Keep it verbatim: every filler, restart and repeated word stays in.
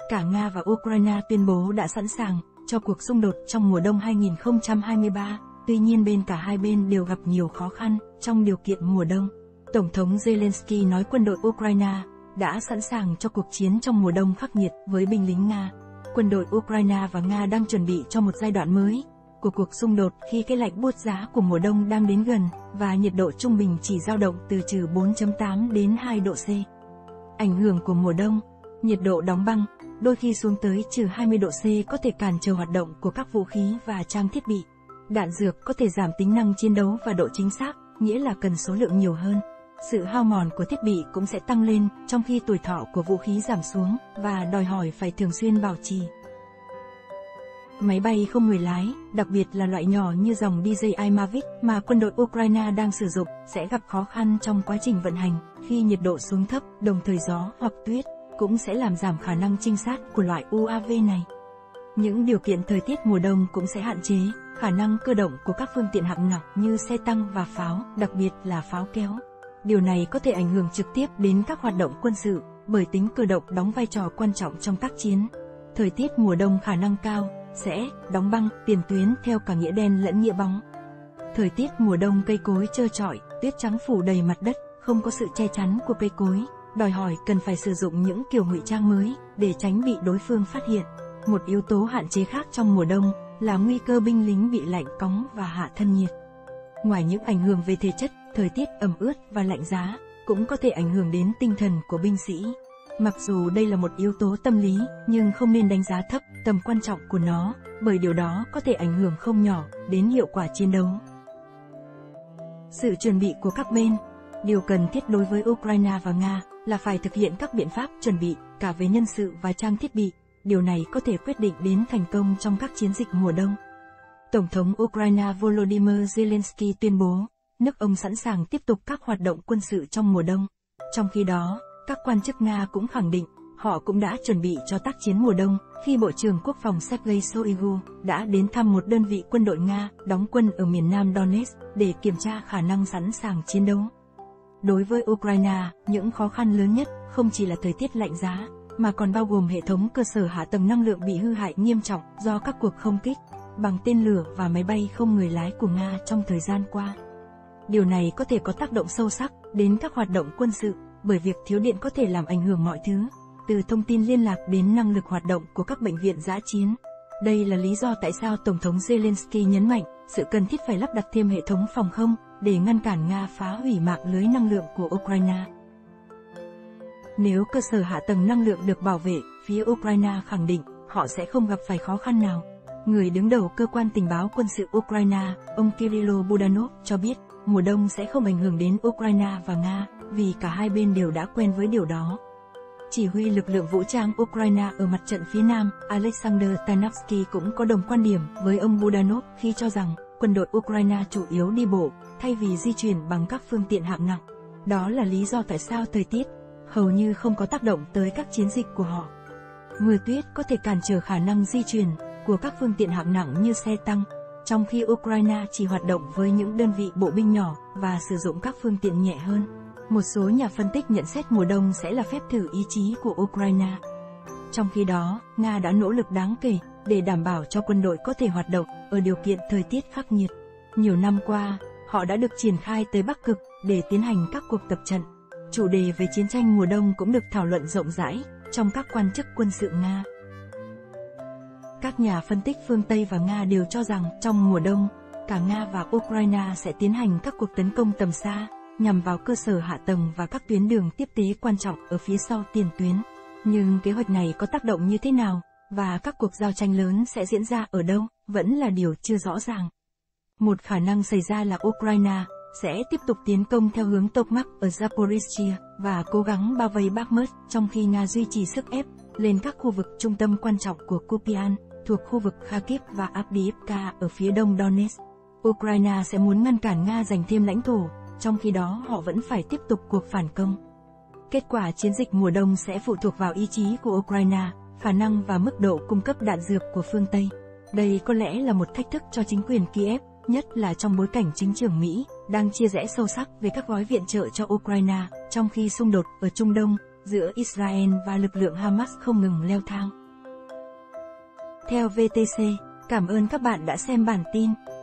Cả Nga và Ukraine tuyên bố đã sẵn sàng cho cuộc xung đột trong mùa đông hai nghìn không trăm hai mươi ba, tuy nhiên bên cả hai bên đều gặp nhiều khó khăn trong điều kiện mùa đông. Tổng thống Zelensky nói quân đội Ukraine đã sẵn sàng cho cuộc chiến trong mùa đông khắc nghiệt với binh lính Nga. Quân đội Ukraine và Nga đang chuẩn bị cho một giai đoạn mới của cuộc xung đột khi cái lạnh buốt giá của mùa đông đang đến gần và nhiệt độ trung bình chỉ dao động từ trừ bốn phẩy tám đến hai độ C. Ảnh hưởng của mùa đông, nhiệt độ đóng băng, đôi khi xuống tới trừ hai mươi độ C có thể cản trở hoạt động của các vũ khí và trang thiết bị. Đạn dược có thể giảm tính năng chiến đấu và độ chính xác, nghĩa là cần số lượng nhiều hơn. Sự hao mòn của thiết bị cũng sẽ tăng lên, trong khi tuổi thọ của vũ khí giảm xuống, và đòi hỏi phải thường xuyên bảo trì. Máy bay không người lái, đặc biệt là loại nhỏ như dòng đê gi i Mavic mà quân đội Ukraine đang sử dụng, sẽ gặp khó khăn trong quá trình vận hành, khi nhiệt độ xuống thấp, đồng thời gió hoặc tuyết cũng sẽ làm giảm khả năng trinh sát của loại u a vê này. Những điều kiện thời tiết mùa đông cũng sẽ hạn chế khả năng cơ động của các phương tiện hạng nặng như xe tăng và pháo, đặc biệt là pháo kéo. Điều này có thể ảnh hưởng trực tiếp đến các hoạt động quân sự, bởi tính cơ động đóng vai trò quan trọng trong tác chiến. Thời tiết mùa đông khả năng cao sẽ đóng băng tiền tuyến theo cả nghĩa đen lẫn nghĩa bóng. Thời tiết mùa đông cây cối trơ trọi, tuyết trắng phủ đầy mặt đất, không có sự che chắn của cây cối, đòi hỏi cần phải sử dụng những kiểu ngụy trang mới để tránh bị đối phương phát hiện. Một yếu tố hạn chế khác trong mùa đông là nguy cơ binh lính bị lạnh cóng và hạ thân nhiệt. Ngoài những ảnh hưởng về thể chất, thời tiết ẩm ướt và lạnh giá cũng có thể ảnh hưởng đến tinh thần của binh sĩ. Mặc dù đây là một yếu tố tâm lý, nhưng không nên đánh giá thấp tầm quan trọng của nó, bởi điều đó có thể ảnh hưởng không nhỏ đến hiệu quả chiến đấu. Sự chuẩn bị của các bên. Điều cần thiết đối với Ukraine và Nga là phải thực hiện các biện pháp chuẩn bị, cả về nhân sự và trang thiết bị. Điều này có thể quyết định đến thành công trong các chiến dịch mùa đông. Tổng thống Ukraine Volodymyr Zelensky tuyên bố, nước ông sẵn sàng tiếp tục các hoạt động quân sự trong mùa đông. Trong khi đó, các quan chức Nga cũng khẳng định, họ cũng đã chuẩn bị cho tác chiến mùa đông, khi Bộ trưởng Quốc phòng Sergei Shoigu đã đến thăm một đơn vị quân đội Nga đóng quân ở miền nam Donetsk để kiểm tra khả năng sẵn sàng chiến đấu. Đối với Ukraine, những khó khăn lớn nhất không chỉ là thời tiết lạnh giá, mà còn bao gồm hệ thống cơ sở hạ tầng năng lượng bị hư hại nghiêm trọng do các cuộc không kích bằng tên lửa và máy bay không người lái của Nga trong thời gian qua. Điều này có thể có tác động sâu sắc đến các hoạt động quân sự, bởi việc thiếu điện có thể làm ảnh hưởng mọi thứ, từ thông tin liên lạc đến năng lực hoạt động của các bệnh viện dã chiến. Đây là lý do tại sao Tổng thống Zelensky nhấn mạnh sự cần thiết phải lắp đặt thêm hệ thống phòng không để ngăn cản Nga phá hủy mạng lưới năng lượng của Ukraine. Nếu cơ sở hạ tầng năng lượng được bảo vệ, phía Ukraine khẳng định họ sẽ không gặp phải khó khăn nào. Người đứng đầu cơ quan tình báo quân sự Ukraine, ông Kirylo Budanov, cho biết mùa đông sẽ không ảnh hưởng đến Ukraine và Nga, vì cả hai bên đều đã quen với điều đó. Chỉ huy lực lượng vũ trang Ukraine ở mặt trận phía Nam, Alexander Tarnavsky cũng có đồng quan điểm với ông Budanov khi cho rằng quân đội Ukraine chủ yếu đi bộ, thay vì di chuyển bằng các phương tiện hạng nặng. Đó là lý do tại sao thời tiết hầu như không có tác động tới các chiến dịch của họ. Mưa tuyết có thể cản trở khả năng di chuyển của các phương tiện hạng nặng như xe tăng, trong khi Ukraine chỉ hoạt động với những đơn vị bộ binh nhỏ và sử dụng các phương tiện nhẹ hơn. Một số nhà phân tích nhận xét mùa đông sẽ là phép thử ý chí của Ukraine. Trong khi đó, Nga đã nỗ lực đáng kể để đảm bảo cho quân đội có thể hoạt động ở điều kiện thời tiết khắc nghiệt. Nhiều năm qua, họ đã được triển khai tới Bắc Cực để tiến hành các cuộc tập trận. Chủ đề về chiến tranh mùa đông cũng được thảo luận rộng rãi trong các quan chức quân sự Nga. Các nhà phân tích phương Tây và Nga đều cho rằng trong mùa đông, cả Nga và Ukraine sẽ tiến hành các cuộc tấn công tầm xa, nhằm vào cơ sở hạ tầng và các tuyến đường tiếp tế quan trọng ở phía sau tiền tuyến. Nhưng kế hoạch này có tác động như thế nào, và các cuộc giao tranh lớn sẽ diễn ra ở đâu, vẫn là điều chưa rõ ràng. Một khả năng xảy ra là Ukraine sẽ tiếp tục tiến công theo hướng Tokmak ở Zaporizhzhia và cố gắng bao vây Bakhmut, trong khi Nga duy trì sức ép lên các khu vực trung tâm quan trọng của Kupian, thuộc khu vực Kharkiv và Avdiivka ở phía đông Donetsk. Ukraine sẽ muốn ngăn cản Nga giành thêm lãnh thổ, trong khi đó họ vẫn phải tiếp tục cuộc phản công. Kết quả chiến dịch mùa đông sẽ phụ thuộc vào ý chí của Ukraine, khả năng và mức độ cung cấp đạn dược của phương Tây. Đây có lẽ là một thách thức cho chính quyền Kiev, nhất là trong bối cảnh chính trường Mỹ đang chia rẽ sâu sắc về các gói viện trợ cho Ukraine, trong khi xung đột ở Trung Đông giữa Israel và lực lượng Hamas không ngừng leo thang. Theo vê tê xê, cảm ơn các bạn đã xem bản tin.